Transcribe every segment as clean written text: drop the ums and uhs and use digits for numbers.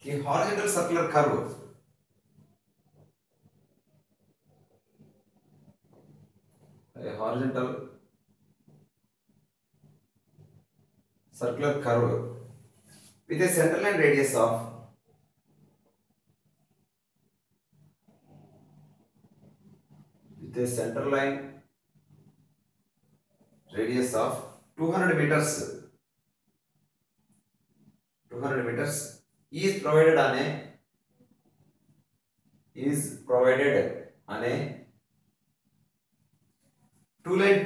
A horizontal circular curve. A horizontal circular curve with a centerline radius of 200 meters. 200 meters is provided on a two-lane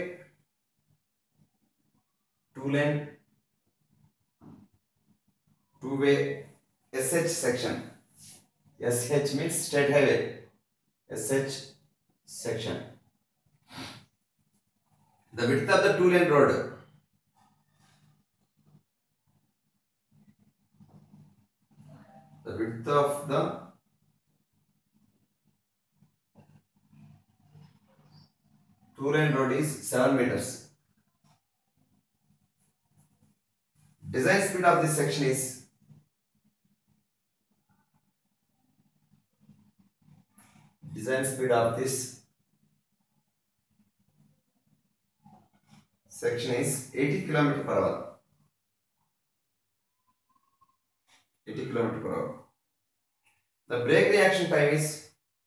two-way SH section. SH means state highway. SH section. The width of the two-lane road. The width of the two-lane road is 7 meters. Design speed of this section is design speed of this section is 80 km per hour. 80 km per hour. The brake reaction time is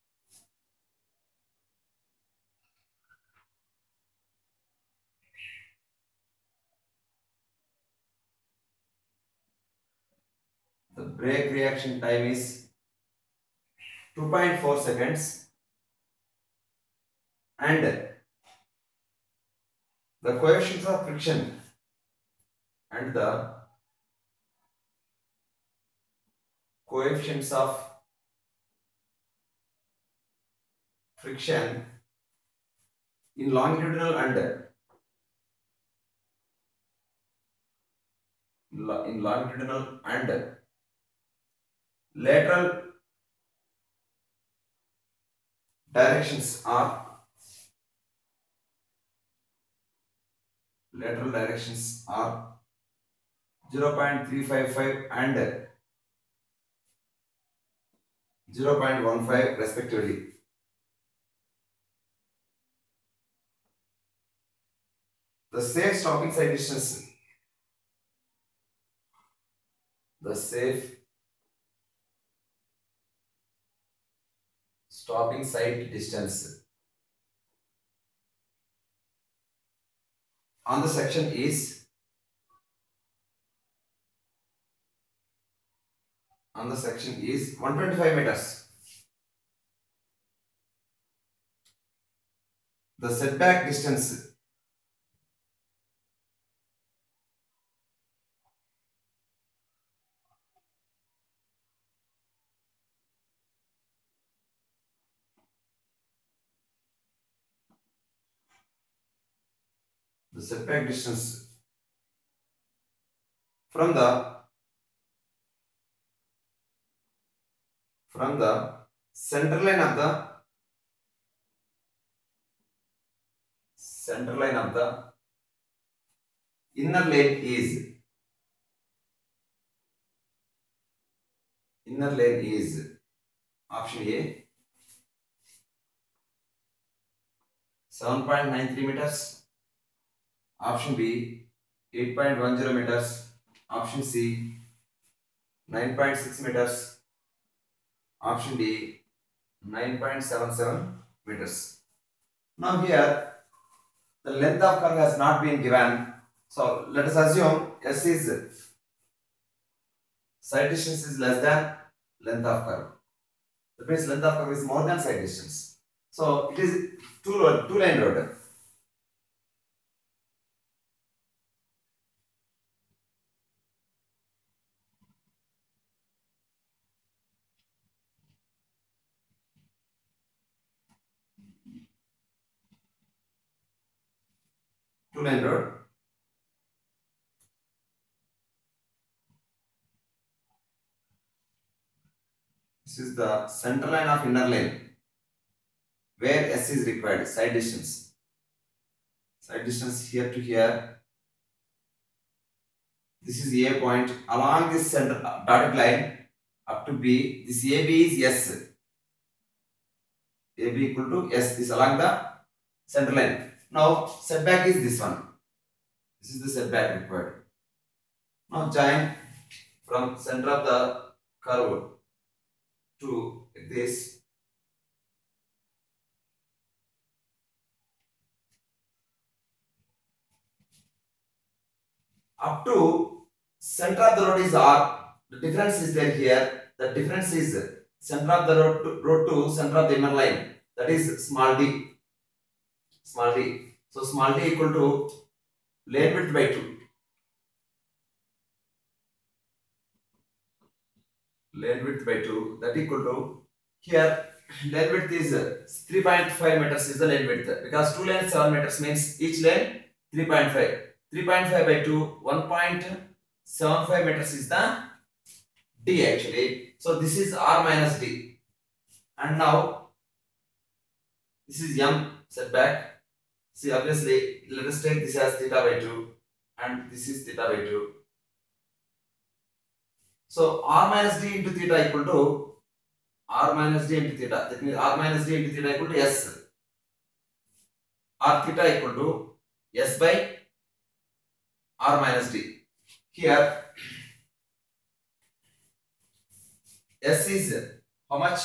The brake reaction time is 2.4 seconds and the coefficients of friction and the coefficients of friction in longitudinal and lateral directions are 0.355 and 0.15 respectively. The safe stopping side distance. The safe stopping side distance on the section is 125 meters. The setback distance from the center line of the inner lane is option A 7.93 meters, option B 8.10 meters, option C 9.6 meters, option D 9.77 meters. Now here the length of curve has not been given, so let us assume S is side distance is less than length of curve. That means length of curve is more than side distance. So it is two-lane road. Two-lane road. This is the center line of inner lane where S is required, side distance. Side distance here to here. This is A point. Along this center dotted line, up to B. This AB is S. AB equal to S. This along the center line. Now setback is this one. This is the setback required. Now join from center of the curve to this. Up to center of the road is R. The difference is there here. The difference is center of the road to center of the inner line. That is small d. Small d. So small d equal to lane width by 2. Lane width by 2. That equal to here lane width is 3.5 meters is the lane width, because 2 lanes 7 meters means each lane 3.5. 3.5 by 2, 1.75 meters is the D actually. So this is R minus D. And now this is M setback. See, obviously, let us take this as theta by 2 and this is theta by 2. So R minus D into theta equal to R minus D into theta. That means R minus D into theta equal to S. R theta equal to S by R minus D. Here S is how much?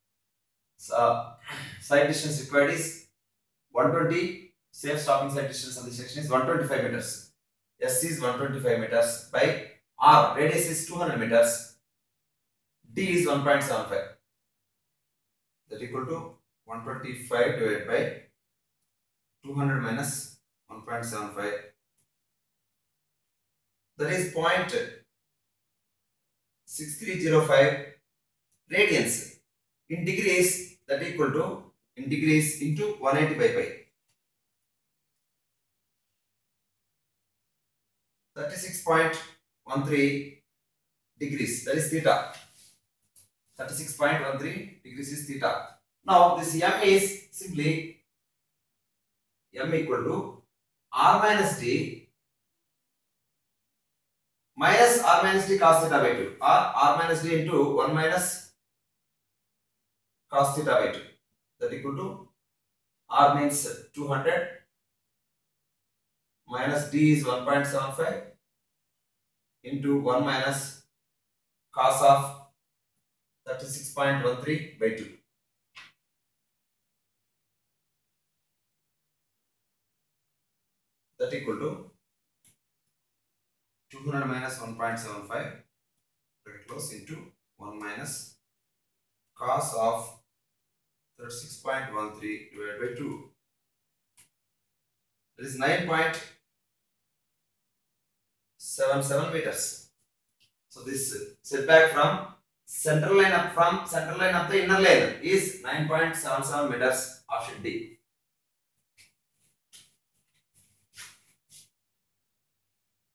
Side distance required is 120. Safe stopping side distance of the section is 125 meters. S is 125 meters by R. Radius is 200 meters. D is 1.75. That equal to 125 divided by 200 minus 1.75. That is 0.6305 radians. In degrees, that equal to in degrees into 180 by pi. 36.13 degrees. That is theta. 36.13 degrees is theta. Now this M is simply M equal to R minus D minus R minus D cos theta by 2, or R minus D into 1 minus cos theta by 2. That equal to R means 200 minus D is 1.75 into 1 minus cos of 36.13 by 2. That equal to 200 minus 1.75 very close into 1 minus cos of 36.13 divided by 2. That is 9.77 meters. So this setback from central line of the inner lane is 9.77 meters, option D.